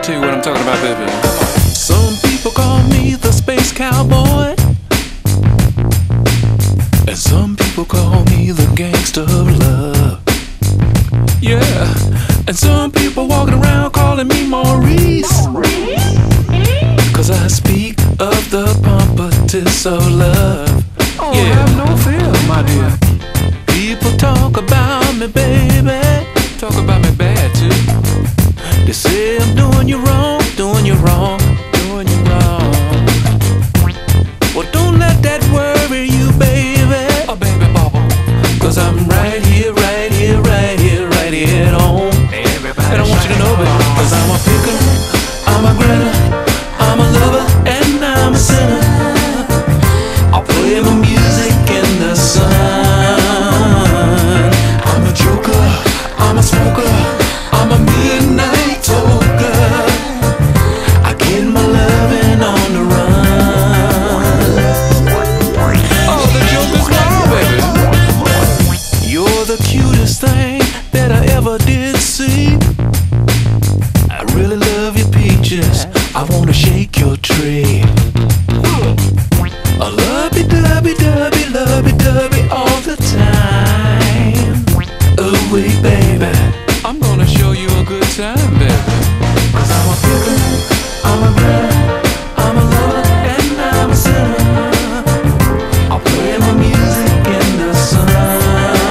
tell you what I'm talking about, baby. Some people call me the space cowboy, and some people call me the gangster of love. Yeah, and some people walking around calling me Maurice, 'cause I speak of the pompatus of love. Oh, yeah. Have no fear, my dear. People talk about me, baby. Talk about me bad too. They say I'm doing you wrong, doing you wrong, doing you wrong. Well, don't let that worry you, baby. Oh, baby bubble. 'Cause I'm right here, right here, right here, right here at home. And I want you to know, baby, 'cause I'm a picker, I'm a grinner, I'm a lover, and I'm a sinner. I'll play my music in the sun. I'm a joker, I'm a smoker, I'm a midnight toker. I get my loving on the run. Oh, the joker's wild, baby. You're the cutest thing that I ever did see. I really love your peaches, I wanna shake your tree. I lovey-dovey all the time. Oh wait, baby, I'm gonna show you a good time, baby. 'Cause I'm a picker, I'm a grinner, I'm a lover, and I'm a sinner. I'll play my music in the sun.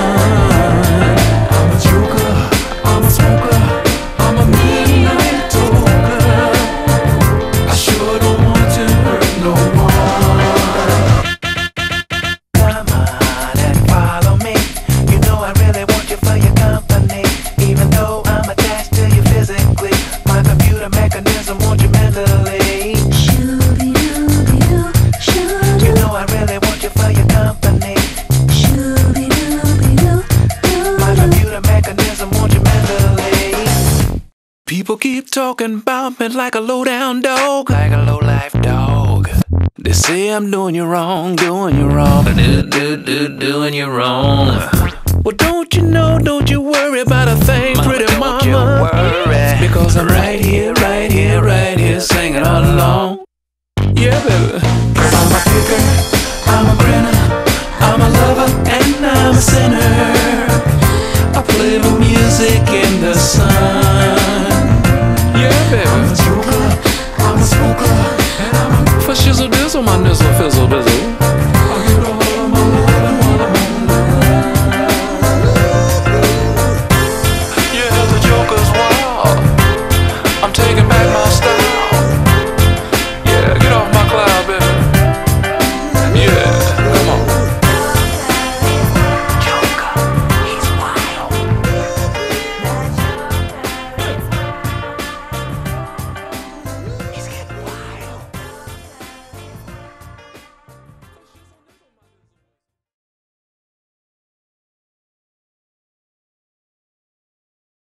I'm a joker, I'm a smoker, I'm a midnight toker. I sure don't want to hurt no one. Come on and follow me. You know I really want you for your company. Even though I'm attached to you physically, my computer mechanism wants you mentally. Shooby-dooby-doo, shooby. You know I really want you for your company. Shooby-dooby-doo, My computer mechanism wants you mentally. People keep talking about me like a low-down dog, like a low-life dog. They say I'm doing you wrong, doing you wrong, doing you wrong. Well, don't you know, don't you worry about a thing, pretty mama. Don't you worry. Because I'm right here, right here, right here, singing all along. Yeah, baby. 'Cause I'm a picker, I'm a grinner, I'm a lover, and I'm a sinner. I play the music in the sun. Yeah, baby. I'm a joker, I'm a smoker, and I'm a for shizzle dizzle, my nizzle fizzle dizzle.